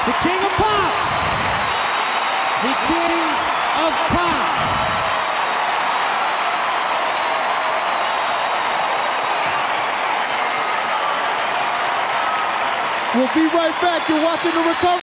The king of pop. The king of pop. We'll be right back. You're watching The Recovery.